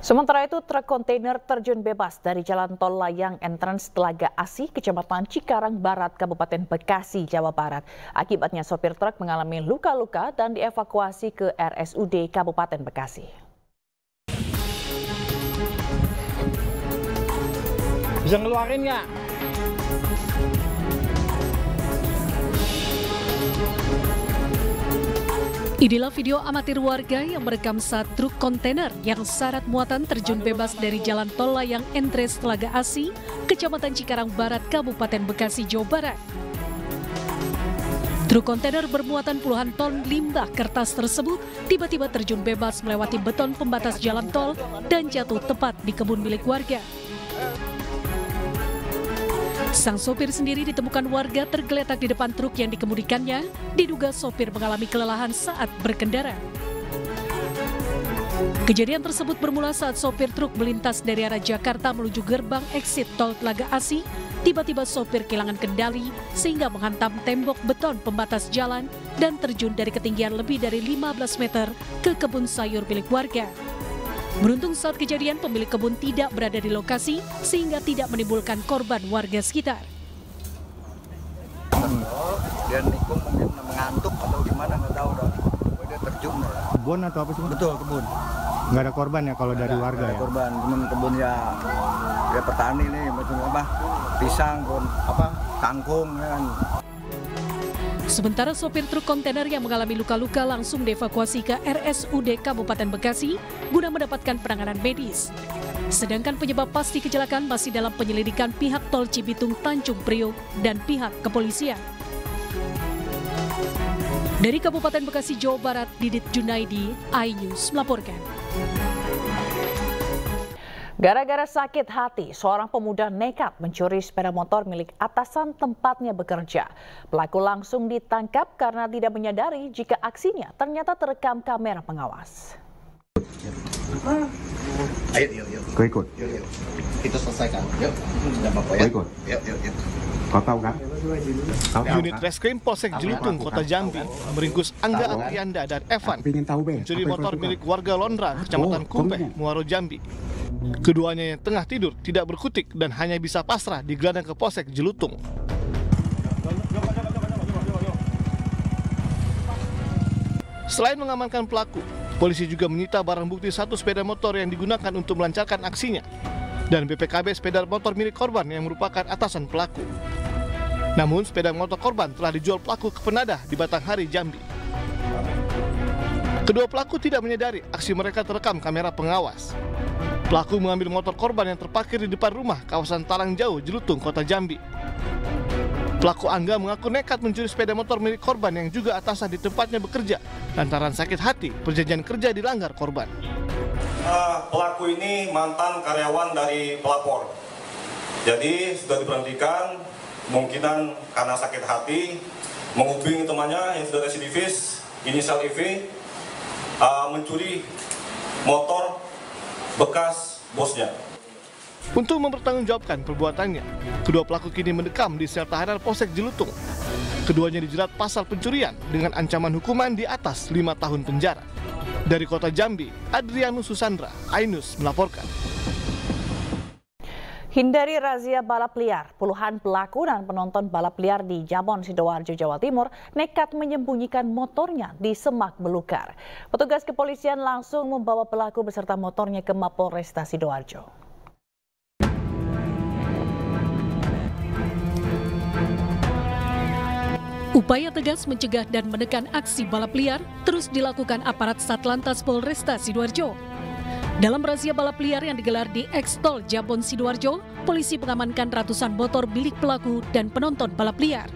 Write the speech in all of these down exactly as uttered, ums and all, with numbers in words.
Sementara itu, truk kontainer terjun bebas dari Jalan Tol Layang Entrance Telaga Asih, Kecamatan Cikarang Barat, Kabupaten Bekasi, Jawa Barat. Akibatnya sopir truk mengalami luka-luka dan dievakuasi ke R S U D Kabupaten Bekasi. Bisa ngeluarin nggak? Inilah video amatir warga yang merekam saat truk kontainer yang syarat muatan terjun bebas dari Jalan Tol Layang Entrance Telaga Asih, Kecamatan Cikarang Barat, Kabupaten Bekasi, Jawa Barat. Truk kontainer bermuatan puluhan ton limbah kertas tersebut tiba-tiba terjun bebas melewati beton pembatas jalan tol dan jatuh tepat di kebun milik warga. Sang sopir sendiri ditemukan warga tergeletak di depan truk yang dikemudikannya, diduga sopir mengalami kelelahan saat berkendara. Kejadian tersebut bermula saat sopir truk melintas dari arah Jakarta menuju gerbang exit tol Telaga Asih. Tiba-tiba sopir kehilangan kendali sehingga menghantam tembok beton pembatas jalan dan terjun dari ketinggian lebih dari lima belas meter ke kebun sayur milik warga. Beruntung saat kejadian pemilik kebun tidak berada di lokasi sehingga tidak menimbulkan korban warga sekitar. Dia nikung mungkin mengantuk atau gimana nggak tahu dah. Dia terjun. Kebun atau apa sih? Betul, kebun. Nggak ada korban ya kalau dari warga ya? Korban, cuman kebun ya, ya petani nih macam apa? Pisang, kon, apa? Kangkung ya kan. Sementara sopir truk kontainer yang mengalami luka-luka langsung dievakuasi ke R S U D Kabupaten Bekasi guna mendapatkan penanganan medis. Sedangkan penyebab pasti kecelakaan masih dalam penyelidikan pihak Tol Cibitung Tanjung Priok dan pihak kepolisian. Dari Kabupaten Bekasi, Jawa Barat, Didit Junaidi, iNews melaporkan. Gara-gara sakit hati, seorang pemuda nekat mencuri sepeda motor milik atasan tempatnya bekerja. Pelaku langsung ditangkap karena tidak menyadari jika aksinya ternyata terekam kamera pengawas. Ayo, yuk, yuk. Kau ikut? Yuk, yuk. Kita selesaikan. Yuk, tidak apa-apa ya. Kau ikut? Yuk, yuk, yuk. Kau tahu kan? Kau tahu Unit kan? Reskrim Polsek Jelitung, Kota Jambi, meringkus Angga Aprianda dan Evan, Aku ingin tahu, Be. mencuri Apa motor itu? milik warga Londra, Kecamatan Oh, Kumpeh, kamu. Muaro Jambi. Keduanya yang tengah tidur tidak berkutik dan hanya bisa pasrah digelandang ke Polsek Jelitung. Selain mengamankan pelaku, polisi juga menyita barang bukti satu sepeda motor yang digunakan untuk melancarkan aksinya dan B P K B sepeda motor milik korban yang merupakan atasan pelaku. Namun sepeda motor korban telah dijual pelaku ke penadah di Batanghari, Jambi. Kedua pelaku tidak menyadari aksi mereka terekam kamera pengawas. Pelaku mengambil motor korban yang terparkir di depan rumah kawasan Talang Jauh, Jelitung, Kota Jambi. Pelaku Angga mengaku nekat mencuri sepeda motor milik korban yang juga atasan di tempatnya bekerja. Lantaran sakit hati, perjanjian kerja dilanggar korban. Uh, pelaku ini mantan karyawan dari pelapor. Jadi sudah diberhentikan, kemungkinan karena sakit hati, menghubungi temannya yang sudah residivis, inisial E V, uh, mencuri motor bekas bosnya. Untuk mempertanggungjawabkan perbuatannya, kedua pelaku kini mendekam di sel tahanan Polsek Jelitung. Keduanya dijerat pasal pencurian dengan ancaman hukuman di atas lima tahun penjara. Dari Kota Jambi, Adrianus Susandra, iNews melaporkan. Hindari razia balap liar, puluhan pelaku dan penonton balap liar di Jabon, Sidoarjo, Jawa Timur nekat menyembunyikan motornya di semak belukar. Petugas kepolisian langsung membawa pelaku beserta motornya ke Mapolresta Sidoarjo. Upaya tegas mencegah dan menekan aksi balap liar terus dilakukan aparat Satlantas Polresta Sidoarjo. Dalam razia balap liar yang digelar di Ekstol Jabon Sidoarjo, polisi mengamankan ratusan motor milik pelaku dan penonton balap liar.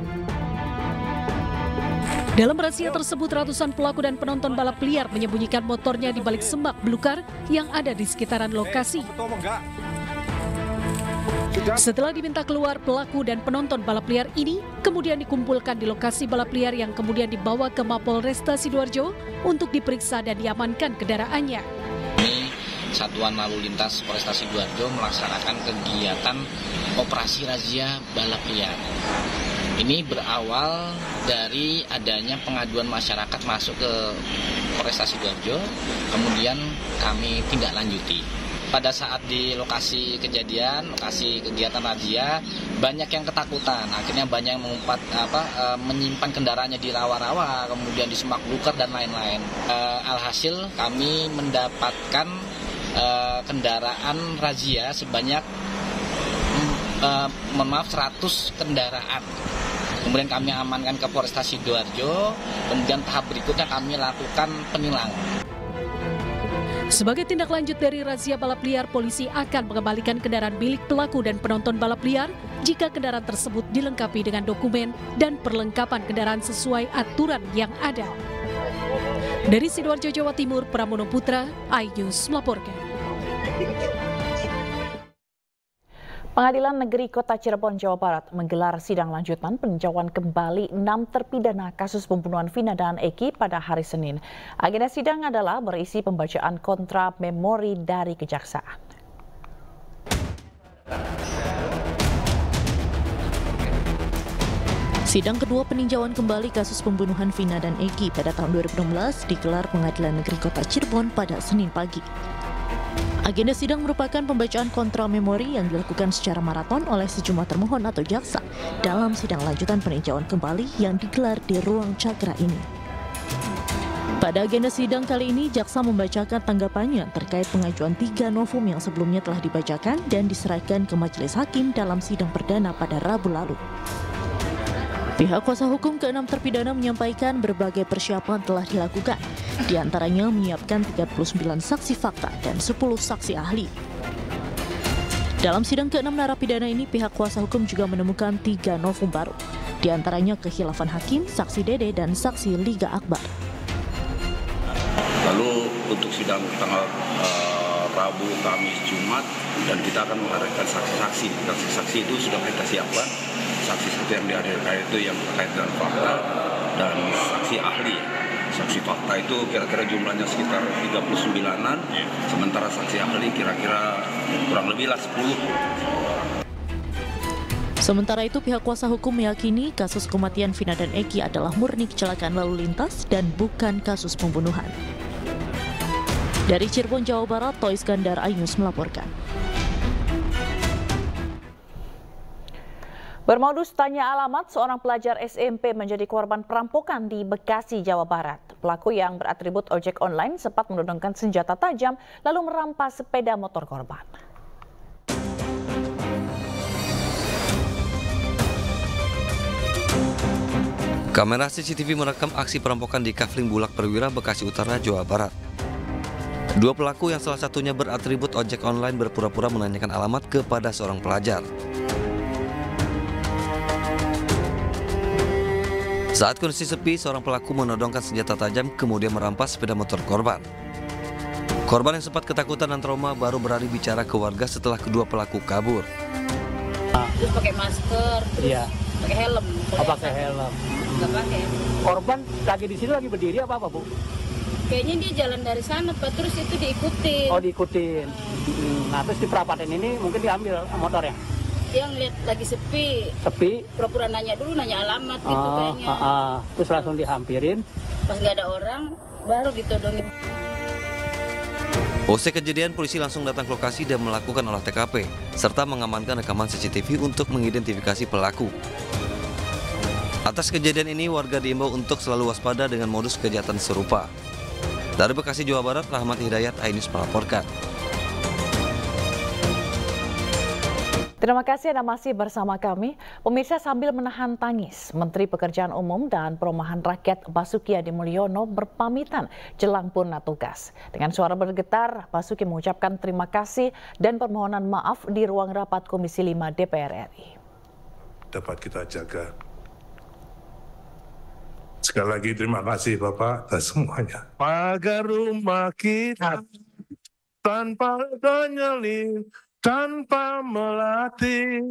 Dalam razia tersebut, ratusan pelaku dan penonton balap liar menyembunyikan motornya di balik semak belukar yang ada di sekitaran lokasi. Setelah diminta keluar, pelaku dan penonton balap liar ini kemudian dikumpulkan di lokasi balap liar yang kemudian dibawa ke Mapolresta Sidoarjo untuk diperiksa dan diamankan kendaraannya. Ini Satuan Lalu Lintas Polresta Sidoarjo melaksanakan kegiatan operasi razia balap liar. Ini berawal dari adanya pengaduan masyarakat masuk ke Polresta Sidoarjo, kemudian kami tindak lanjuti. Pada saat di lokasi kejadian, lokasi kegiatan razia, banyak yang ketakutan. Akhirnya banyak yang mengumpat, apa, e, menyimpan kendaraannya di rawa-rawa, kemudian di semak belukar dan lain-lain. E, alhasil kami mendapatkan e, kendaraan razia sebanyak, e, mohon maaf, seratus kendaraan. Kemudian kami amankan ke Polresta Sidoarjo, kemudian tahap berikutnya kami lakukan penilangan. Sebagai tindak lanjut dari razia balap liar, polisi akan mengembalikan kendaraan milik pelaku dan penonton balap liar jika kendaraan tersebut dilengkapi dengan dokumen dan perlengkapan kendaraan sesuai aturan yang ada. Dari Sidoarjo, Jawa Timur, Pramono Putra, iNews melaporkan. Pengadilan Negeri Kota Cirebon, Jawa Barat menggelar sidang lanjutan peninjauan kembali enam terpidana kasus pembunuhan Vina dan Eki pada hari Senin. Agenda sidang adalah berisi pembacaan kontra memori dari kejaksaan. Sidang kedua peninjauan kembali kasus pembunuhan Vina dan Eki pada tahun dua ribu enam belas digelar Pengadilan Negeri Kota Cirebon pada Senin pagi. Agenda sidang merupakan pembacaan kontra memori yang dilakukan secara maraton oleh sejumlah termohon atau jaksa dalam sidang lanjutan peninjauan kembali yang digelar di ruang Cakra ini. Pada agenda sidang kali ini, jaksa membacakan tanggapannya terkait pengajuan tiga novum yang sebelumnya telah dibacakan dan diserahkan ke majelis hakim dalam sidang perdana pada Rabu lalu. Pihak kuasa hukum keenam terpidana menyampaikan berbagai persiapan telah dilakukan, di antaranya menyiapkan tiga puluh sembilan saksi fakta dan sepuluh saksi ahli. Dalam sidang keenam narapidana ini, pihak kuasa hukum juga menemukan tiga novum baru, di antaranya kekhilafan hakim, saksi Dede, dan saksi Liga Akbar. Lalu untuk sidang tanggal uh, Rabu, Kamis, Jumat, dan kita akan menghadirkan saksi-saksi. Saksi-saksi itu sudah kita siapkan. Saksi-saksi yang dihadirkan itu yang terkait dengan fakta dan saksi ahli. Saksi fakta itu kira-kira jumlahnya sekitar tiga puluh sembilanan, sementara saksi ahli kira-kira kurang lebih lah sepuluh. Sementara itu, pihak kuasa hukum meyakini kasus kematian Vina dan Eki adalah murni kecelakaan lalu lintas dan bukan kasus pembunuhan. Dari Cirebon, Jawa Barat, Toy Iskandar, iNews melaporkan. Bermodus tanya alamat, seorang pelajar S M P menjadi korban perampokan di Bekasi, Jawa Barat. Pelaku yang beratribut ojek online sempat menodongkan senjata tajam lalu merampas sepeda motor korban. Kamera C C T V merekam aksi perampokan di Kafling Bulak Perwira, Bekasi Utara, Jawa Barat. Dua pelaku yang salah satunya beratribut ojek online berpura-pura menanyakan alamat kepada seorang pelajar. Saat kondisi sepi, seorang pelaku menodongkan senjata tajam kemudian merampas sepeda motor korban. Korban yang sempat ketakutan dan trauma baru berani bicara ke warga setelah kedua pelaku kabur. Terus pakai masker, terus iya. pakai helm. Oh, pakai helm. Nggak pakai. Korban lagi di sini lagi berdiri apa apa Bu? Kayaknya dia jalan dari sana Pak, terus itu diikutin. Oh diikutin. Hmm. Nah terus di perapatan ini mungkin diambil motornya. Yang lihat lagi sepi, sepi, pura-pura nanya dulu, nanya alamat gitu oh, kayaknya. Uh, uh. Terus langsung dihampirin. Pas nggak ada orang, baru ditodongin. Usai kejadian, polisi langsung datang ke lokasi dan melakukan olah T K P, serta mengamankan rekaman C C T V untuk mengidentifikasi pelaku. Atas kejadian ini, warga diimbau untuk selalu waspada dengan modus kejahatan serupa. Dari Bekasi, Jawa Barat, Rahmat Hidayat, iNews melaporkan. Terima kasih Anda masih bersama kami. Pemirsa, sambil menahan tangis, Menteri Pekerjaan Umum dan Perumahan Rakyat Basuki Hadi Mulyono berpamitan jelang purna tugas. Dengan suara bergetar, Basuki mengucapkan terima kasih dan permohonan maaf di ruang rapat Komisi lima D P R R I. Dapat kita jaga. Sekali lagi terima kasih Bapak atas semuanya. Pagar rumah kita tanpa nyelin, tanpa melatih.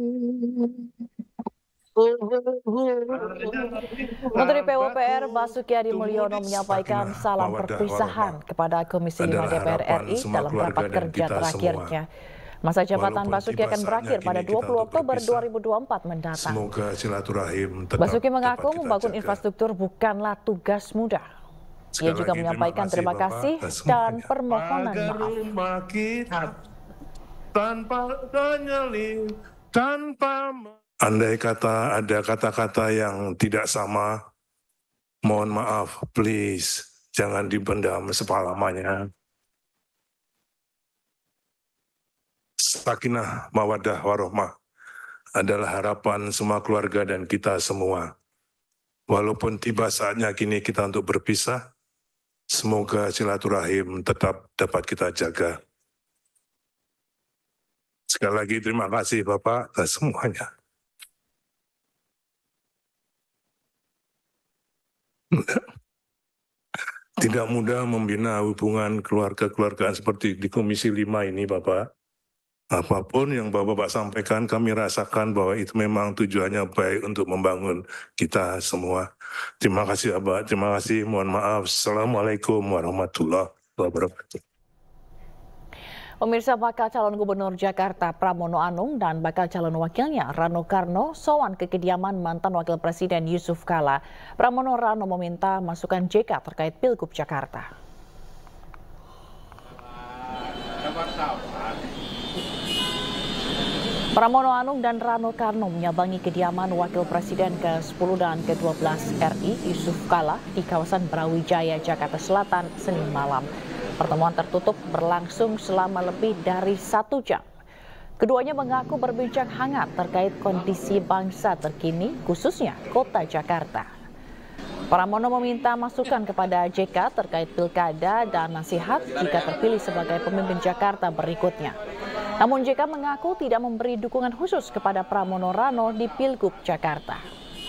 Menteri P U P R Basuki Hadi Mulyono menyampaikan salam perpisahan kepada Komisi lima D P R R I dalam rapat kerja terakhirnya. Masa jabatan Walaupun Basuki tiba akan berakhir saatnya pada kini dua kita puluh untuk Oktober berpisah. dua ribu dua puluh empat mendatang. Semoga silaturahim tetap Basuki mengaku dapat kita membangun jaga. infrastruktur bukanlah tugas mudah. Ia Sekali juga lagi, menyampaikan terima Bapak kasih atas dan semuanya. permohonan Agar maaf. rumah kita tanpa penyelin, tanpa andai kata ada kata-kata yang tidak sama, mohon maaf, please jangan dipendam sepalamanya. Sakinah, mawaddah, warohmah adalah harapan semua keluarga dan kita semua. Walaupun tiba saatnya kini kita untuk berpisah, semoga silaturahim tetap dapat kita jaga. Sekali lagi terima kasih Bapak atas semuanya. Tidak mudah membina hubungan keluarga-keluargaan seperti di Komisi lima ini, Bapak. Apapun yang Bapak-Bapak sampaikan, kami rasakan bahwa itu memang tujuannya baik untuk membangun kita semua. Terima kasih, Bapak. Terima kasih. Mohon maaf. Assalamualaikum warahmatullahi wabarakatuh. Pemirsa, bakal calon gubernur Jakarta Pramono Anung dan bakal calon wakilnya Rano Karno sowan ke kediaman mantan wakil presiden Yusuf Kala. Pramono Rano meminta masukan J K terkait Pilgub Jakarta. Pramono Anung dan Rano Karno menyambangi kediaman wakil presiden ke sepuluh dan ke dua belas R I Yusuf Kala di kawasan Brawijaya, Jakarta Selatan, Senin malam. Pertemuan tertutup berlangsung selama lebih dari satu jam. Keduanya mengaku berbincang hangat terkait kondisi bangsa terkini, khususnya kota Jakarta. Pramono meminta masukan kepada J K terkait pilkada dan nasihat jika terpilih sebagai pemimpin Jakarta berikutnya. Namun J K mengaku tidak memberi dukungan khusus kepada Pramono Rano di Pilgub Jakarta.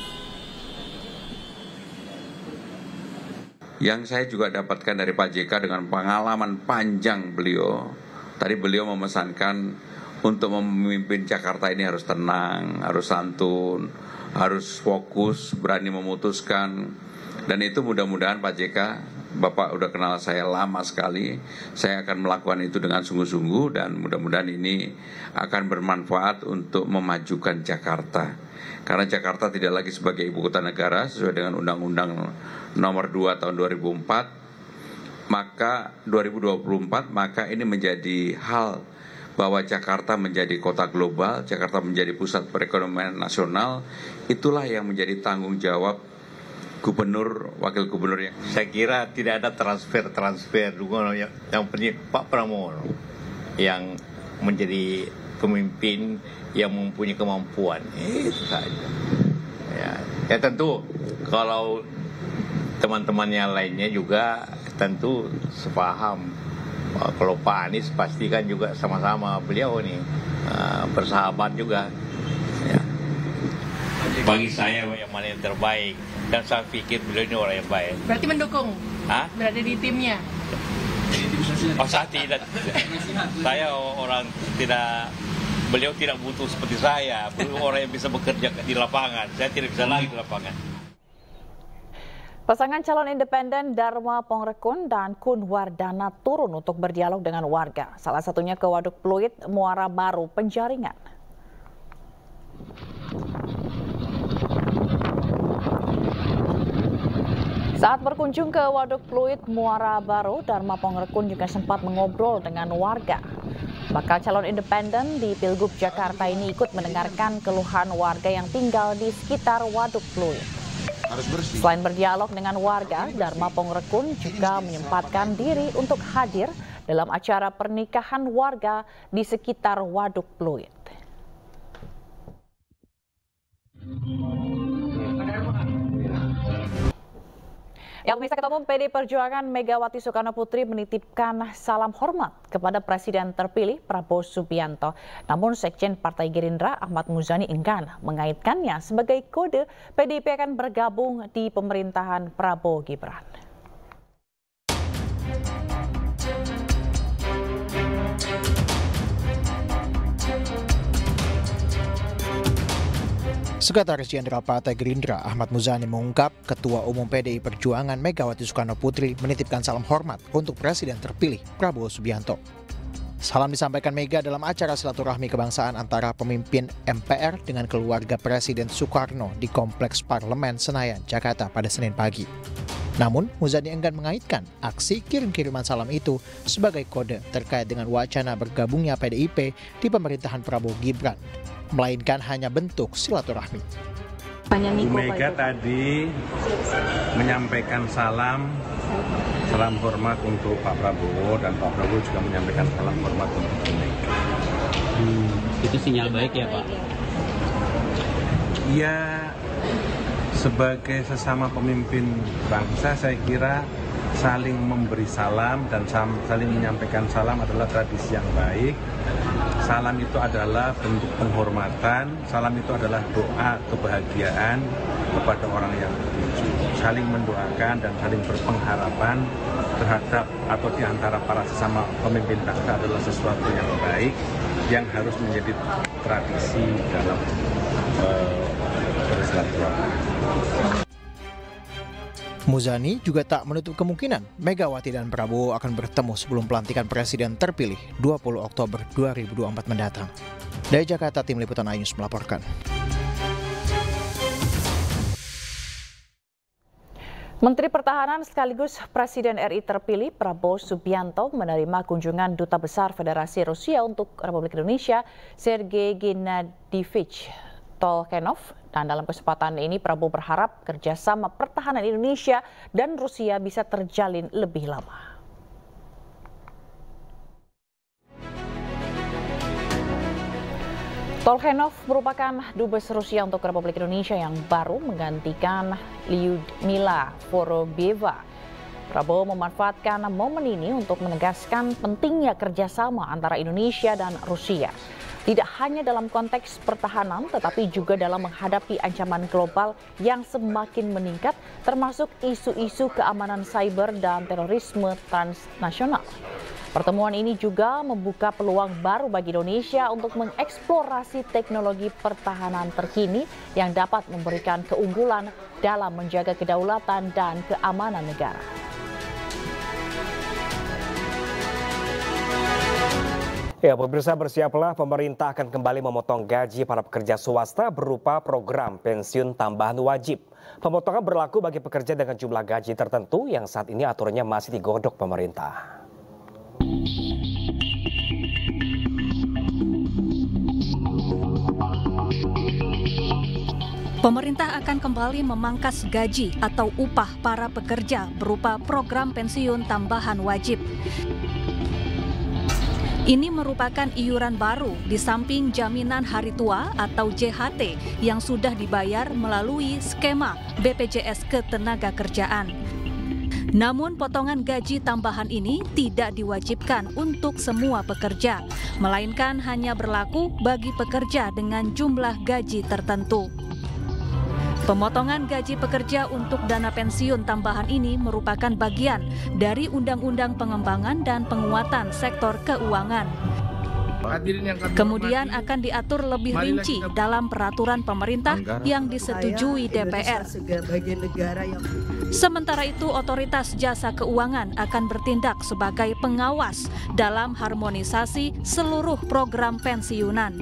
Yang saya juga dapatkan dari Pak J K dengan pengalaman panjang beliau, tadi beliau memesankan untuk memimpin Jakarta ini harus tenang, harus santun, harus fokus, berani memutuskan. Dan itu mudah-mudahan Pak J K, Bapak udah kenal saya lama sekali, saya akan melakukan itu dengan sungguh-sungguh dan mudah-mudahan ini akan bermanfaat untuk memajukan Jakarta. Karena Jakarta tidak lagi sebagai ibu kota negara sesuai dengan Undang-Undang Nomor dua Tahun dua ribu empat, maka dua ribu dua puluh empat maka ini menjadi hal bahwa Jakarta menjadi kota global, Jakarta menjadi pusat perekonomian nasional. Itulah yang menjadi tanggung jawab gubernur, wakil gubernur yang saya kira tidak ada transfer-transfer dukungan yang, yang penting Pak Pramono yang menjadi pemimpin yang mempunyai kemampuan, itu saja. Ya, ya tentu kalau teman-temannya lainnya juga tentu sepaham. Kalau Pak Anies pastikan juga sama-sama beliau nih uh, bersahabat juga. Ya. Bagi saya yang mana yang terbaik dan saya pikir beliau ini orang yang baik. Berarti mendukung? Hah? Berada di timnya? Oh, saya tidak. Saya orang tidak. Beliau tidak butuh seperti saya, beliau orang yang bisa bekerja di lapangan. Saya tidak bisa lagi di lapangan. Pasangan calon independen Dharma Pongrekun dan Kun Wardana turun untuk berdialog dengan warga. Salah satunya ke Waduk Pluit, Muara Baru, Penjaringan. Saat berkunjung ke Waduk Pluit, Muara Baru, Dharma Pongrekun juga sempat mengobrol dengan warga. Bakal calon independen di Pilgub Jakarta ini ikut mendengarkan keluhan warga yang tinggal di sekitar Waduk Pluit. Selain berdialog dengan warga, Dharma Pongrekun juga menyempatkan diri untuk hadir dalam acara pernikahan warga di sekitar Waduk Pluit. Yang bisa ketemu P D Perjuangan Megawati Soekarno Putri menitipkan salam hormat kepada Presiden terpilih Prabowo Subianto. Namun Sekjen Partai Gerindra Ahmad Muzani enggan mengaitkannya sebagai kode P D I P akan bergabung di pemerintahan Prabowo Gibran. Sekretaris Jenderal Partai Gerindra Ahmad Muzani mengungkap Ketua Umum P D I Perjuangan Megawati Soekarno Putri menitipkan salam hormat untuk Presiden terpilih Prabowo Subianto. Salam disampaikan Mega dalam acara silaturahmi kebangsaan antara pemimpin M P R dengan keluarga Presiden Soekarno di Kompleks Parlemen Senayan, Jakarta pada Senin pagi. Namun, Muzani enggan mengaitkan aksi kirim-kiriman salam itu sebagai kode terkait dengan wacana bergabungnya P D I P di pemerintahan Prabowo Gibran, melainkan hanya bentuk silaturahmi. Bu Mega tadi menyampaikan salam Salam hormat untuk Pak Prabowo dan Pak Prabowo juga menyampaikan salam hormat untuk Bu Mega. Hmm, itu sinyal baik ya Pak? Ya, sebagai sesama pemimpin bangsa saya kira saling memberi salam dan saling menyampaikan salam adalah tradisi yang baik. Salam itu adalah bentuk penghormatan, salam itu adalah doa kebahagiaan kepada orang yang dituju. Saling mendoakan dan saling berpengharapan terhadap atau di antara para sesama pemimpin bangsa adalah sesuatu yang baik yang harus menjadi tradisi dalam uh, bersilaturahmi. Muzani juga tak menutup kemungkinan Megawati dan Prabowo akan bertemu sebelum pelantikan Presiden terpilih dua puluh Oktober dua ribu dua puluh empat mendatang. Dari Jakarta, Tim Liputan iNews melaporkan. Menteri Pertahanan sekaligus Presiden R I terpilih Prabowo Subianto menerima kunjungan Duta Besar Federasi Rusia untuk Republik Indonesia, Sergei Gennadievich Tolkenov, dan dalam kesempatan ini Prabowo berharap kerjasama pertahanan Indonesia dan Rusia bisa terjalin lebih lama. Tolkenov merupakan dubes Rusia untuk Republik Indonesia yang baru menggantikan Lyudmila Vorobyeva. Prabowo memanfaatkan momen ini untuk menegaskan pentingnya kerjasama antara Indonesia dan Rusia. Tidak hanya dalam konteks pertahanan, tetapi juga dalam menghadapi ancaman global yang semakin meningkat, termasuk isu-isu keamanan cyber dan terorisme transnasional. Pertemuan ini juga membuka peluang baru bagi Indonesia untuk mengeksplorasi teknologi pertahanan terkini yang dapat memberikan keunggulan dalam menjaga kedaulatan dan keamanan negara. Ya, pemirsa, bersiaplah, pemerintah akan kembali memotong gaji para pekerja swasta berupa program pensiun tambahan wajib. Pemotongan berlaku bagi pekerja dengan jumlah gaji tertentu yang saat ini aturannya masih digodok pemerintah. Pemerintah akan kembali memangkas gaji atau upah para pekerja berupa program pensiun tambahan wajib. Ini merupakan iuran baru di samping jaminan hari tua atau J H T yang sudah dibayar melalui skema B P J S Ketenagakerjaan. Namun potongan gaji tambahan ini tidak diwajibkan untuk semua pekerja, melainkan hanya berlaku bagi pekerja dengan jumlah gaji tertentu. Pemotongan gaji pekerja untuk dana pensiun tambahan ini merupakan bagian dari Undang-Undang Pengembangan dan Penguatan Sektor Keuangan. Kemudian akan diatur lebih rinci dalam peraturan pemerintah yang disetujui D P R. Sementara itu, Otoritas Jasa Keuangan akan bertindak sebagai pengawas dalam harmonisasi seluruh program pensiunan.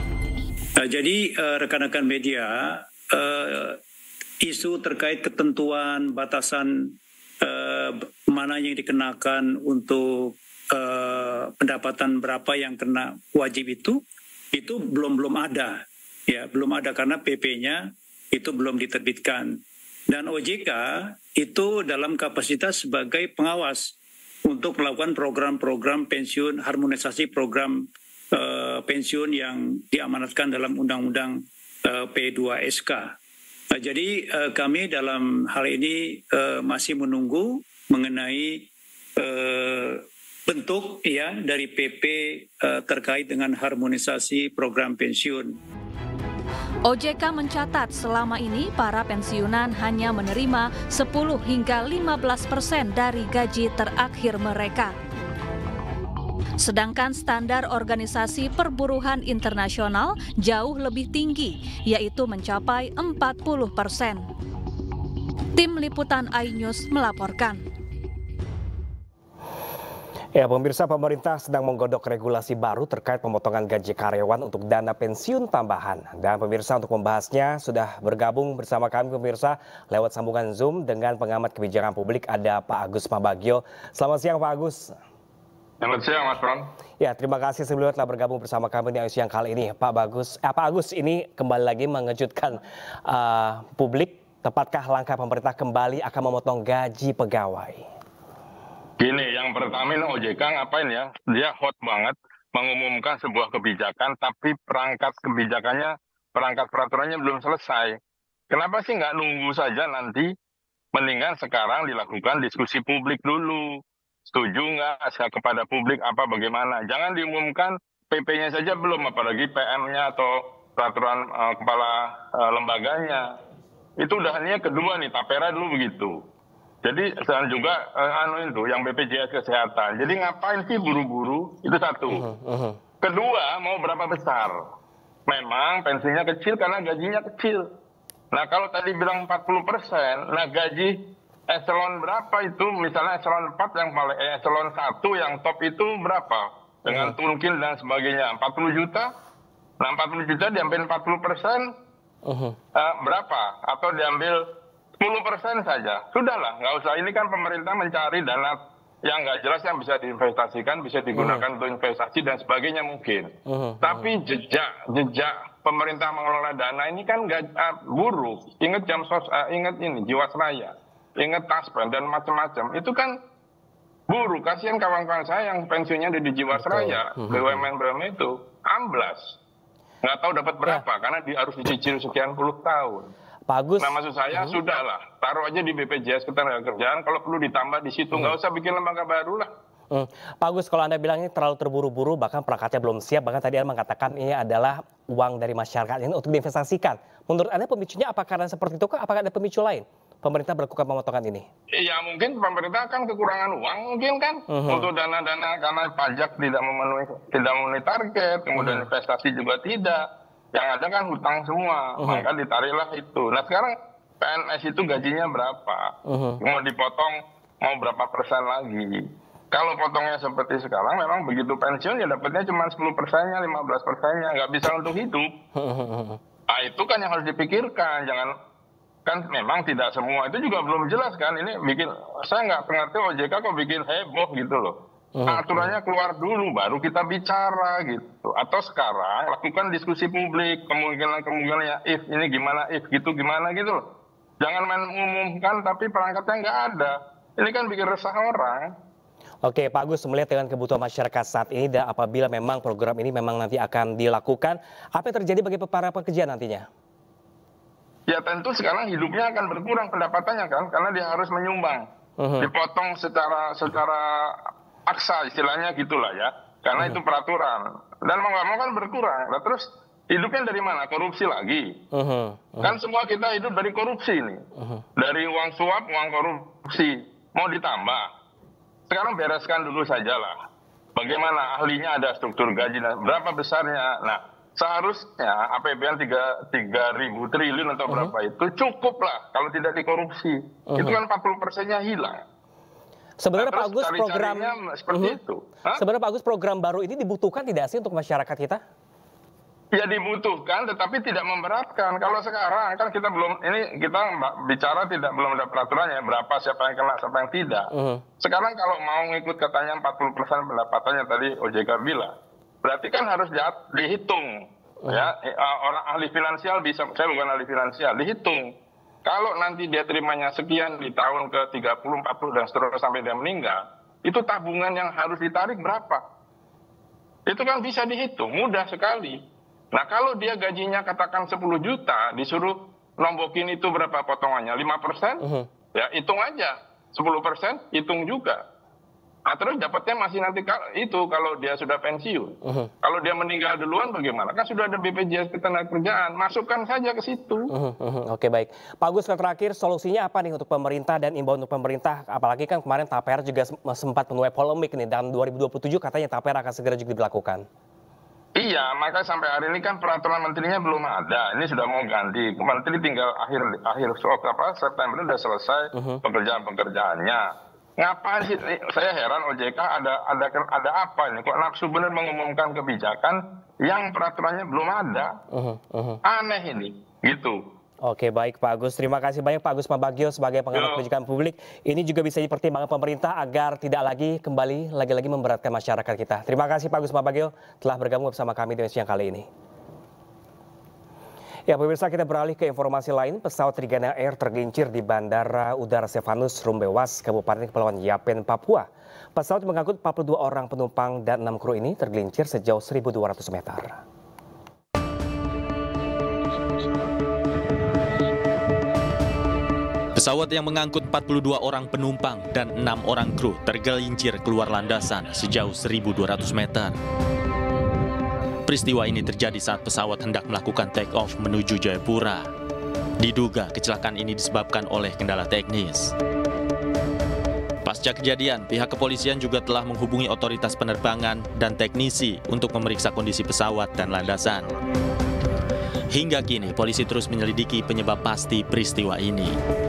Jadi rekan-rekan media, Uh, isu terkait ketentuan batasan uh, mana yang dikenakan untuk uh, pendapatan berapa yang kena wajib itu itu belum belum ada ya belum ada karena P P-nya itu belum diterbitkan, dan O J K itu dalam kapasitas sebagai pengawas untuk melakukan program-program pensiun, harmonisasi program uh, pensiun yang diamanatkan dalam Undang-Undang P dua S K. Nah, jadi uh, kami dalam hal ini uh, masih menunggu mengenai uh, bentuk ya dari P P uh, terkait dengan harmonisasi program pensiun. O J K mencatat selama ini para pensiunan hanya menerima sepuluh hingga lima belas persen dari gaji terakhir mereka. Sedangkan standar Organisasi Perburuhan Internasional jauh lebih tinggi, yaitu mencapai empat puluh persen. Tim Liputan iNews melaporkan. Ya, pemirsa, pemerintah sedang menggodok regulasi baru terkait pemotongan gaji karyawan untuk dana pensiun tambahan. Dan pemirsa, untuk membahasnya sudah bergabung bersama kami pemirsa lewat sambungan Zoom dengan pengamat kebijakan publik ada Pak Agus Pambagio. Selamat siang Pak Agus. Selamat siang Mas Bram. Ya, terima kasih sebelumnya telah bergabung bersama kami di siang kali ini. Pak Bagus, eh, Pak Agus, ini kembali lagi mengejutkan uh, publik. Tepatkah langkah pemerintah kembali akan memotong gaji pegawai? Gini, yang pertama ini O J K ngapain ya? Dia hot banget mengumumkan sebuah kebijakan, tapi perangkat kebijakannya, perangkat peraturannya belum selesai. Kenapa sih nggak nunggu saja nanti? Mendingan sekarang dilakukan diskusi publik dulu. Setuju nggak kepada publik apa bagaimana? Jangan diumumkan P P-nya saja belum, apalagi P M-nya atau peraturan uh, kepala uh, lembaganya. Itu udah ini kedua nih, Tapera dulu begitu. Jadi dan juga uh, anu itu yang B P J S Kesehatan. Jadi ngapain sih buru-buru? Itu satu. Uh, uh. Kedua, mau berapa besar? Memang pensiunnya kecil karena gajinya kecil. Nah kalau tadi bilang empat puluh persen, nah gaji eselon berapa itu? Misalnya eselon empat yang paling, eh, eselon satu yang top itu berapa? Dengan tunkil dan sebagainya, empat puluh juta. Nah empat puluh juta diambil empat puluh persen, uh, uh, berapa? Atau diambil sepuluh persen saja, sudahlah, nggak usah. Ini kan pemerintah mencari dana yang nggak jelas yang bisa diinvestasikan, bisa digunakan uh-huh. untuk investasi dan sebagainya mungkin. Uh-huh. Tapi jejak jejak pemerintah mengelola dana ini kan nggak uh, buruk. Ingat jam sos, uh, ingat ini Jiwasraya, ingat Taspen dan macam-macam. Itu kan buruk. Kasihan kawan-kawan saya yang pensiunnya ada di Jiwasraya, uh-huh. B U M N B U M N itu amblas, nggak tahu dapat berapa ya. Karena di, harus dicicil sekian puluh tahun. Pak Agus. Nah maksud saya hmm. sudahlah, taruh aja di B P J S Ketenagakerjaan, kalau perlu ditambah di situ, nggak hmm. usah bikin lembaga baru lah. Hmm. Pak Agus, kalau Anda bilang ini terlalu terburu-buru, bahkan perangkatnya belum siap, bahkan tadi Anda mengatakan ini adalah uang dari masyarakat ini untuk diinvestasikan. Menurut Anda pemicunya apa karena seperti itu kah? Apakah ada pemicu lain? Pemerintah berlakukan pemotongan ini? Iya mungkin pemerintah kan kekurangan uang mungkin kan uh-huh. untuk dana-dana karena pajak tidak memenuhi tidak memenuhi target, kemudian uh-huh. investasi juga tidak. Yang ada kan hutang semua, uh-huh. maka ditariklah itu. Nah sekarang P N S itu gajinya berapa? Uh-huh. Mau dipotong mau berapa persen lagi? Kalau potongnya seperti sekarang, memang begitu pensiun ya dapatnya cuma sepuluh persennya, lima belas persennya, nggak bisa untuk hidup. Uh-huh. Nah itu kan yang harus dipikirkan, jangan kan memang tidak semua itu juga belum jelas kan. Ini bikin saya nggak ngerti O J K kok bikin heboh gitu loh. Aturannya keluar dulu, baru kita bicara gitu. Atau sekarang lakukan diskusi publik, kemungkinan-kemungkinan ya if ini gimana, if gitu gimana gitu loh. Jangan main umumkan tapi perangkatnya nggak ada. Ini kan bikin resah orang. Oke Pak Agus, melihat dengan kebutuhan masyarakat saat ini dan apabila memang program ini memang nanti akan dilakukan, apa yang terjadi bagi para pekerja nantinya? Ya tentu sekarang hidupnya akan berkurang pendapatannya kan, karena dia harus menyumbang. Uh-huh. Dipotong secara secara paksa istilahnya gitulah ya, karena uh-huh. itu peraturan dan mau nggak mau kan berkurang. Nah, terus hidupnya dari mana? Korupsi lagi. Uh-huh. Uh-huh. Kan semua kita hidup dari korupsi nih, uh-huh. dari uang suap, uang korupsi. Mau ditambah? Sekarang bereskan dulu sajalah. Bagaimana ahlinya ada struktur gaji, nah, berapa besarnya? Nah seharusnya A P B N tiga ribu triliun atau uh-huh. berapa itu cukup lah kalau tidak dikorupsi. Uh-huh. Itu kan empat puluh persennya hilang. Sebenarnya nah, Pak Agus program seperti uh-huh. itu. Hah? Sebenarnya Pak Agus program baru ini dibutuhkan tidak sih untuk masyarakat kita? Ya dibutuhkan, tetapi tidak memberatkan. Kalau sekarang kan kita belum ini kita bicara tidak belum ada peraturannya berapa siapa yang kena siapa yang tidak. Uh-huh. Sekarang kalau mau ngikut katanya empat puluh persen pendapatannya tadi O J K bilang, berarti kan harus dihitung. Uh-huh. Ya orang ahli finansial bisa, saya bukan ahli finansial, dihitung. Kalau nanti dia terimanya sekian di tahun ke tiga puluh, empat puluh dan seterusnya sampai dia meninggal, itu tabungan yang harus ditarik berapa? Itu kan bisa dihitung, mudah sekali. Nah kalau dia gajinya katakan sepuluh juta, disuruh nombokin itu berapa potongannya? lima persen? Uh-huh. Ya hitung aja, sepuluh persen hitung juga. Nah, terus dapatnya masih nanti itu kalau dia sudah pensiun. Uh-huh. Kalau dia meninggal duluan bagaimana? Kan sudah ada B P J S Ketenagakerjaan, masukkan saja ke situ. Uh-huh. Uh-huh. Oke baik. Pak Agus, terakhir solusinya apa nih untuk pemerintah dan imbauan untuk pemerintah? Apalagi kan kemarin Tapera juga sempat menuai polemik nih. Dalam dua ribu dua puluh tujuh katanya Tapera akan segera juga dilakukan. Iya, makanya sampai hari ini kan peraturan menterinya belum ada. Ini sudah mau ganti. Menteri tinggal akhir akhir apa September sudah selesai uh-huh. pekerjaan-pekerjaannya. Ngapain sih? Saya heran O J K ada ada ada apa ini? Kok nafsu benar mengumumkan kebijakan yang peraturannya belum ada? Uh, uh. Aneh ini, gitu. Oke, baik Pak Agus. Terima kasih banyak Pak Agus Mabagio sebagai pengamat kebijakan publik. Ini juga bisa dipertimbangkan pemerintah agar tidak lagi kembali lagi-lagi memberatkan masyarakat kita. Terima kasih Pak Agus Mabagio telah bergabung bersama kami di siang kali ini. Ya pemirsa, kita beralih ke informasi lain. Pesawat Trigana Air tergelincir di Bandara Udara Stefanus Rumbewas, Kabupaten Kepulauan Yapen, Papua. Pesawat mengangkut empat puluh dua orang penumpang dan enam kru ini tergelincir sejauh seribu dua ratus meter. Pesawat yang mengangkut empat puluh dua orang penumpang dan enam orang kru tergelincir keluar landasan sejauh seribu dua ratus meter. Peristiwa ini terjadi saat pesawat hendak melakukan take off menuju Jayapura. Diduga kecelakaan ini disebabkan oleh kendala teknis. Pasca kejadian, pihak kepolisian juga telah menghubungi otoritas penerbangan dan teknisi untuk memeriksa kondisi pesawat dan landasan. Hingga kini, polisi terus menyelidiki penyebab pasti peristiwa ini.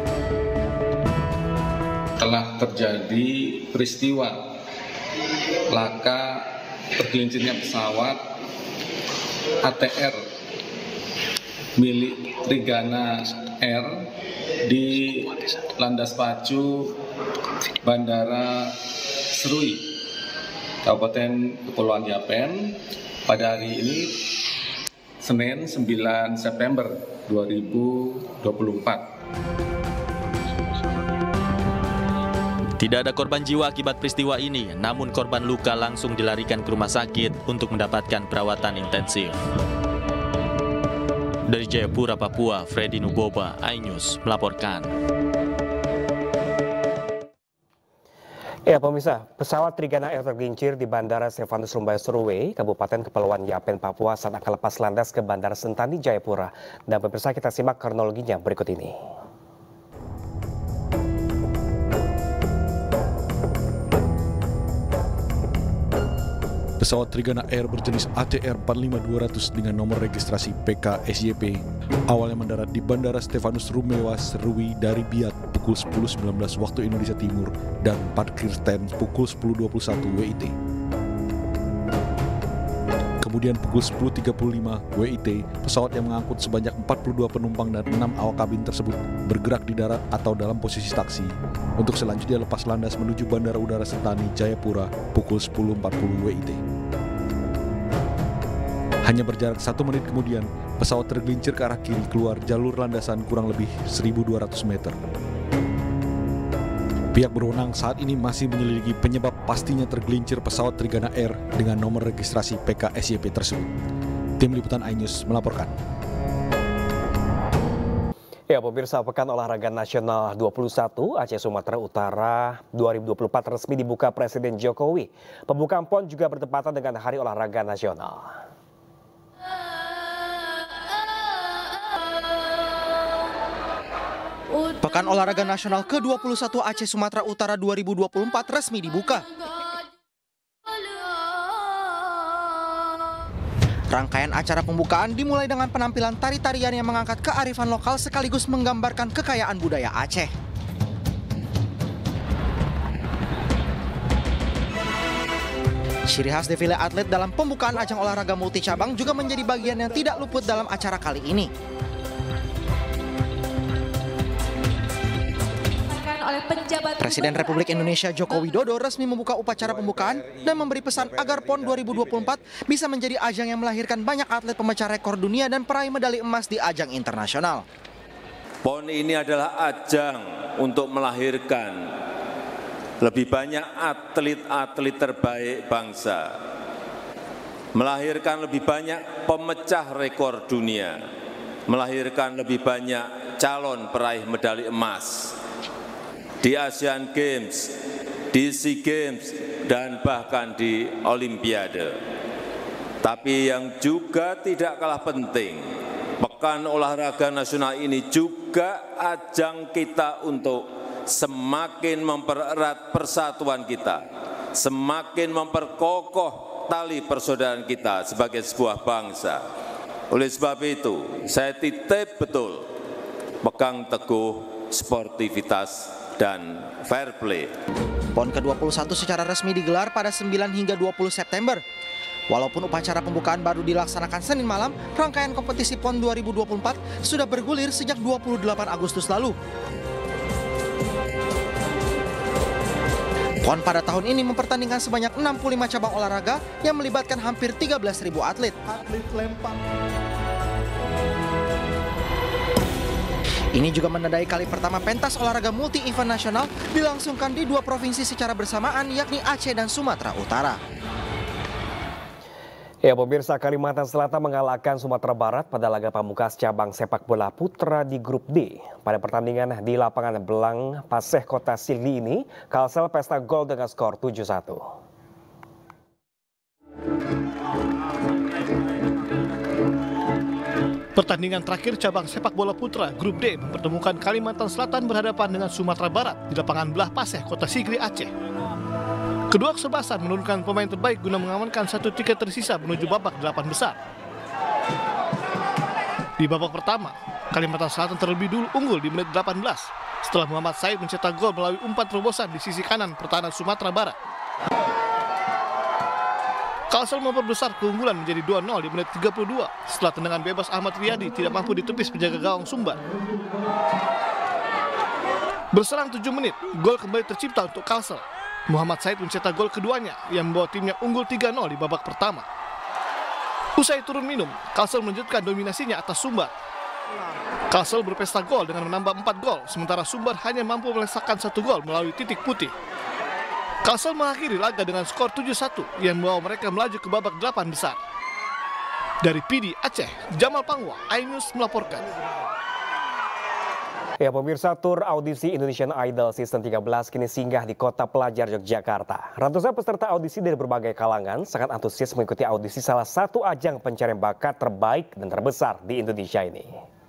Telah terjadi peristiwa laka tergelincirnya pesawat A T R milik Trigana Air di landas pacu Bandara Serui, Kabupaten Kepulauan Yapen pada hari ini, Senin sembilan September dua ribu dua puluh empat. Tidak ada korban jiwa akibat peristiwa ini, namun korban luka langsung dilarikan ke rumah sakit untuk mendapatkan perawatan intensif. Dari Jayapura, Papua, Freddy Nuboba, iNews melaporkan. Ya pemirsa, pesawat Trigana Air tergelincir di Bandara Stefanus Rumbewas, Kabupaten Kepulauan Yapen, Papua saat akan lepas landas ke Bandara Sentani, Jayapura. Dan pemirsa, kita simak kronologinya berikut ini. Pesawat Trigana Air berjenis A T R empat lima dua ratus dengan nomor registrasi P K S Y P awalnya mendarat di Bandara Stefanus Rumbewas, Serui dari Biak pukul sepuluh sembilan belas waktu Indonesia Timur dan parkir stand pukul sepuluh dua puluh satu W I T. Kemudian pukul sepuluh tiga puluh lima W I T, pesawat yang mengangkut sebanyak empat puluh dua penumpang dan enam awak kabin tersebut bergerak di darat atau dalam posisi taksi untuk selanjutnya lepas landas menuju Bandara Udara Sentani, Jayapura pukul sepuluh empat puluh W I T. Hanya berjarak satu menit kemudian, pesawat tergelincir ke arah kiri keluar jalur landasan kurang lebih seribu dua ratus meter. Pihak berwenang saat ini masih menyelidiki penyebab pastinya tergelincir pesawat Trigana Air dengan nomor registrasi P K S Y P tersebut. Tim Liputan iNews melaporkan. Ya pemirsa, Pekan Olahraga Nasional dua puluh satu Aceh Sumatera Utara dua ribu dua puluh empat resmi dibuka Presiden Jokowi. Pembukaan P O N juga bertepatan dengan Hari Olahraga Nasional. Pekan Olahraga Nasional ke dua puluh satu Aceh Sumatera Utara dua ribu dua puluh empat resmi dibuka. Rangkaian acara pembukaan dimulai dengan penampilan tari-tarian yang mengangkat kearifan lokal sekaligus menggambarkan kekayaan budaya Aceh. Ciri khas defile atlet dalam pembukaan ajang olahraga multi cabang juga menjadi bagian yang tidak luput dalam acara kali ini. Presiden Republik Indonesia Joko Widodo resmi membuka upacara pembukaan dan memberi pesan agar P O N dua ribu dua puluh empat bisa menjadi ajang yang melahirkan banyak atlet pemecah rekor dunia dan peraih medali emas di ajang internasional. P O N ini adalah ajang untuk melahirkan lebih banyak atlet-atlet terbaik bangsa, melahirkan lebih banyak pemecah rekor dunia, melahirkan lebih banyak calon peraih medali emas di Asian Games, di SEA Games, dan bahkan di Olimpiade. Tapi yang juga tidak kalah penting, Pekan Olahraga Nasional ini juga ajang kita untuk semakin mempererat persatuan kita, semakin memperkokoh tali persaudaraan kita sebagai sebuah bangsa. Oleh sebab itu, saya titip betul, pegang teguh sportivitas dan fair play. PON ke dua puluh satu secara resmi digelar pada sembilan hingga dua puluh September. Walaupun upacara pembukaan baru dilaksanakan Senin malam, rangkaian kompetisi PON dua ribu dua puluh empat sudah bergulir sejak dua puluh delapan Agustus lalu. PON pada tahun ini mempertandingkan sebanyak enam puluh lima cabang olahraga yang melibatkan hampir tiga belas ribu atlet. Atlet lempar. Ini juga menandai kali pertama pentas olahraga multi-event nasional dilangsungkan di dua provinsi secara bersamaan, yakni Aceh dan Sumatera Utara. Ya, pemirsa, Kalimantan Selatan mengalahkan Sumatera Barat pada laga pamungkas cabang sepak bola putra di Grup D. Pada pertandingan di lapangan Belang Paseh Kota Sigli ini, Kalsel pesta gol dengan skor tujuh satu. Pertandingan terakhir cabang sepak bola putra Grup D mempertemukan Kalimantan Selatan berhadapan dengan Sumatera Barat di lapangan Belah Paseh, Kota Sigli, Aceh. Kedua kesebelasan menurunkan pemain terbaik guna mengamankan satu tiket tersisa menuju babak delapan besar. Di babak pertama, Kalimantan Selatan terlebih dulu unggul di menit delapan belas setelah Muhammad Said mencetak gol melalui umpan terobosan di sisi kanan pertahanan Sumatera Barat. Kalsel memperbesar keunggulan menjadi dua nol di menit tiga puluh dua setelah tendangan bebas Ahmad Riyadi tidak mampu ditepis penjaga gawang Sumbar. Berselang tujuh menit, gol kembali tercipta untuk Kalsel. Muhammad Said mencetak gol keduanya yang membawa timnya unggul tiga nol di babak pertama. Usai turun minum, Kalsel melanjutkan dominasinya atas Sumbar. Kalsel berpesta gol dengan menambah empat gol, sementara Sumbar hanya mampu melesakkan satu gol melalui titik putih. Kalsel mengakhiri laga dengan skor tujuh satu yang membawa mereka melaju ke babak delapan besar. Dari P D Aceh, Jamal Pangwa, iNews melaporkan. Ya, pemirsa, tur audisi Indonesian Idol Season tiga belas kini singgah di Kota Pelajar, Yogyakarta. Ratusan peserta audisi dari berbagai kalangan sangat antusias mengikuti audisi salah satu ajang pencarian bakat terbaik dan terbesar di Indonesia ini.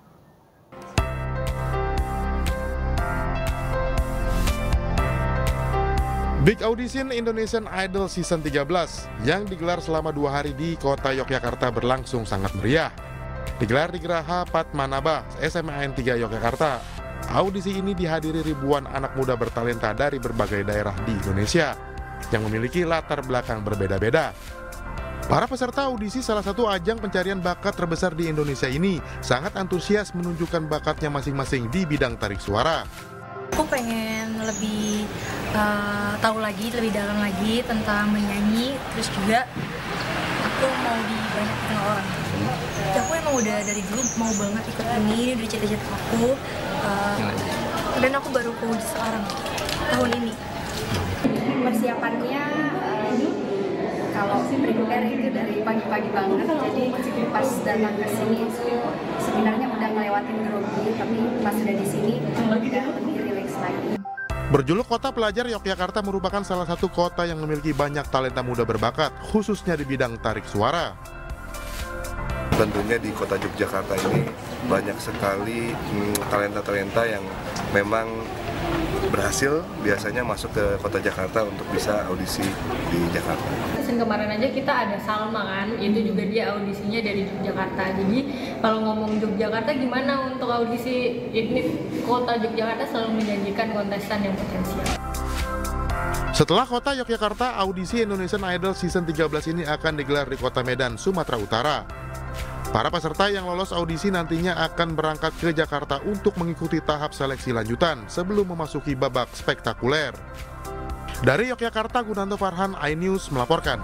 Big Audition Indonesian Idol Season tiga belas yang digelar selama dua hari di Kota Yogyakarta berlangsung sangat meriah. Digelar di Geraha Padmanabah, S M A N tiga Yogyakarta. Audisi ini dihadiri ribuan anak muda bertalenta dari berbagai daerah di Indonesia yang memiliki latar belakang berbeda-beda. Para peserta audisi salah satu ajang pencarian bakat terbesar di Indonesia ini sangat antusias menunjukkan bakatnya masing-masing di bidang tarik suara. Aku pengen lebih uh, tahu lagi, lebih dalam lagi tentang menyanyi, terus juga aku mau dibanyak kenal orang. Ya, aku emang udah dari dulu mau banget ikut ini, udah cita-cita aku, uh, dan aku baru mau sekarang, tahun ini. Persiapannya uh, kalau prepare itu dari pagi-pagi banget, jadi pas datang ke sini sebenarnya udah ngelewatin grogi, tapi pas udah di sini udah lebih rileks lagi. Berjuluk Kota Pelajar, Yogyakarta merupakan salah satu kota yang memiliki banyak talenta muda berbakat, khususnya di bidang tarik suara. Tentunya di kota Yogyakarta ini banyak sekali talenta-talenta yang memang berhasil biasanya masuk ke kota Jakarta untuk bisa audisi di Jakarta. Season kemarin aja kita ada Salma kan, itu juga dia audisinya dari Yogyakarta. Jadi kalau ngomong Yogyakarta gimana untuk audisi ini, kota Yogyakarta selalu menjanjikan kontestan yang potensial. Setelah kota Yogyakarta, audisi Indonesian Idol Season tiga belas ini akan digelar di kota Medan, Sumatera Utara. Para peserta yang lolos audisi nantinya akan berangkat ke Jakarta untuk mengikuti tahap seleksi lanjutan sebelum memasuki babak spektakuler. Dari Yogyakarta, Gunanto Farhan, iNews melaporkan.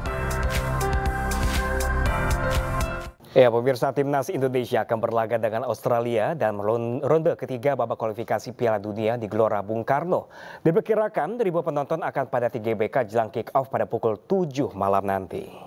Ya, pemirsa, timnas Indonesia akan berlaga dengan Australia dan ronde ketiga babak kualifikasi Piala Dunia di Gelora Bung Karno. Diperkirakan ribuan penonton akan padati G B K jelang kick-off pada pukul tujuh malam nanti.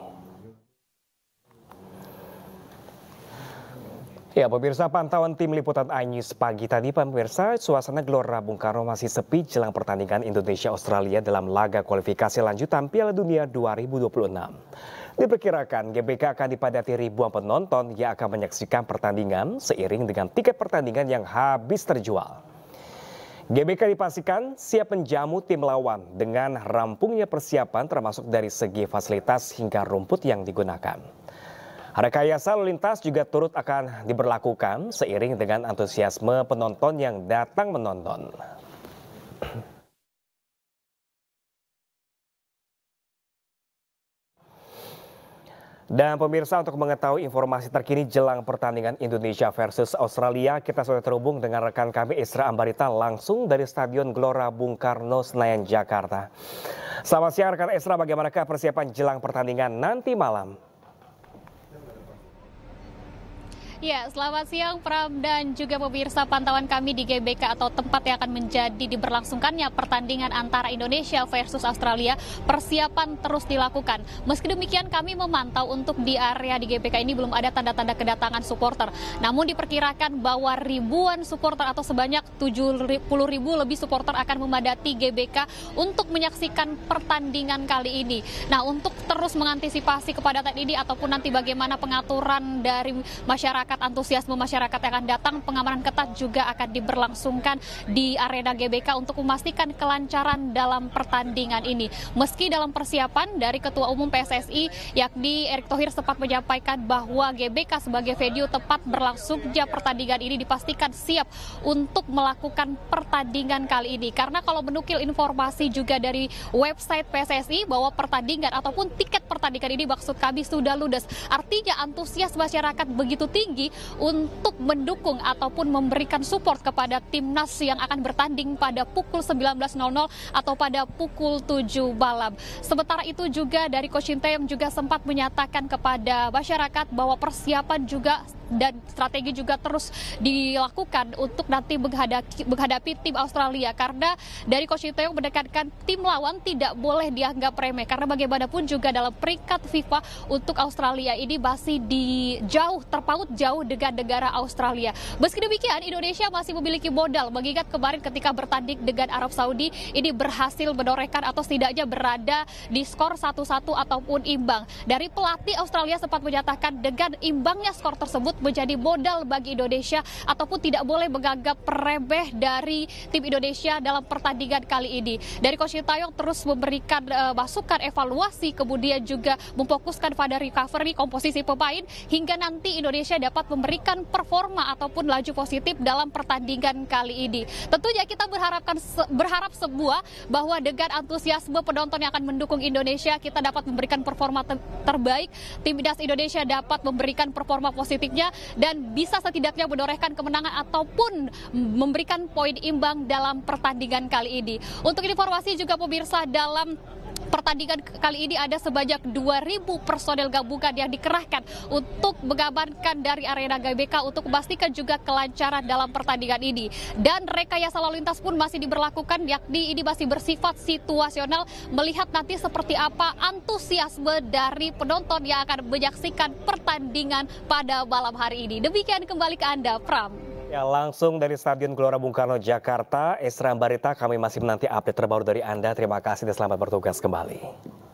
Ya, pemirsa, pantauan tim liputan iNews pagi tadi, pemirsa, suasana Gelora Bung Karno masih sepi jelang pertandingan Indonesia-Australia dalam laga kualifikasi lanjutan Piala Dunia dua ribu dua puluh enam. Diperkirakan G B K akan dipadati ribuan penonton yang akan menyaksikan pertandingan seiring dengan tiket pertandingan yang habis terjual. G B K dipastikan siap menjamu tim lawan dengan rampungnya persiapan termasuk dari segi fasilitas hingga rumput yang digunakan. Rekayasa lalu lintas juga turut akan diberlakukan seiring dengan antusiasme penonton yang datang menonton. Dan pemirsa, untuk mengetahui informasi terkini jelang pertandingan Indonesia versus Australia, kita sudah terhubung dengan rekan kami Esra Ambarita langsung dari Stadion Gelora Bung Karno, Senayan, Jakarta. Selamat siang rekan Esra, bagaimanakah persiapan jelang pertandingan nanti malam? Ya, selamat siang Pram dan juga pemirsa, pantauan kami di G B K atau tempat yang akan menjadi diberlangsungkannya pertandingan antara Indonesia versus Australia, persiapan terus dilakukan. Meski demikian kami memantau untuk di area di G B K ini belum ada tanda-tanda kedatangan supporter. Namun diperkirakan bahwa ribuan supporter atau sebanyak tujuh puluh ribu lebih supporter akan memadati G B K untuk menyaksikan pertandingan kali ini. Nah, untuk terus mengantisipasi kepadatan ini ataupun nanti bagaimana pengaturan dari masyarakat, antusiasme masyarakat yang akan datang, pengamanan ketat juga akan diberlangsungkan di arena G B K untuk memastikan kelancaran dalam pertandingan ini. Meski dalam persiapan dari Ketua Umum P S S I yakni Erick Thohir sempat menyampaikan bahwa G B K sebagai venue tempat berlangsungnya pertandingan ini dipastikan siap untuk melakukan pertandingan kali ini. Karena kalau menukil informasi juga dari website P S S I bahwa pertandingan ataupun tiket pertandingan ini maksud kami sudah ludes. Artinya antusias masyarakat begitu tinggi untuk mendukung ataupun memberikan support kepada timnas yang akan bertanding pada pukul sembilan belas nol nol atau pada pukul tujuh malam. Sementara itu juga dari Coach Sinteyong juga sempat menyatakan kepada masyarakat bahwa persiapan juga dan strategi juga terus dilakukan untuk nanti menghadapi, menghadapi tim Australia, karena dari Coach Sinteyong menekankan tim lawan tidak boleh dianggap remeh karena bagaimanapun juga dalam peringkat FIFA untuk Australia ini masih di jauh terpaut jauh dengan negara Australia. Meski demikian Indonesia masih memiliki modal mengingat kemarin ketika bertanding dengan Arab Saudi ini berhasil menorehkan atau setidaknya berada di skor satu satu ataupun imbang. Dari pelatih Australia sempat menyatakan dengan imbangnya skor tersebut menjadi modal bagi Indonesia ataupun tidak boleh menganggap remeh dari tim Indonesia dalam pertandingan kali ini. Dari Coach Sinteyong terus memberikan uh, masukan evaluasi, kemudian juga memfokuskan pada recovery komposisi pemain hingga nanti Indonesia dapat memberikan performa ataupun laju positif dalam pertandingan kali ini. Tentunya kita berharapkan berharap sebuah bahwa dengan antusiasme penonton yang akan mendukung Indonesia kita dapat memberikan performa ter terbaik, timnas Indonesia dapat memberikan performa positifnya dan bisa setidaknya menorehkan kemenangan ataupun memberikan poin imbang dalam pertandingan kali ini. Untuk informasi juga pemirsa, dalam pertandingan kali ini ada sebanyak dua ribu personel gabungan yang dikerahkan untuk mengamankan dari arena G B K untuk memastikan juga kelancaran dalam pertandingan ini. Dan rekayasa lalu lintas pun masih diberlakukan, yakni ini masih bersifat situasional melihat nanti seperti apa antusiasme dari penonton yang akan menyaksikan pertandingan pada malam hari ini. Demikian kembali ke Anda, Pram. Ya, langsung dari Stadion Gelora Bung Karno, Jakarta, Esra Ambarita, kami masih menanti update terbaru dari Anda. Terima kasih dan selamat bertugas kembali.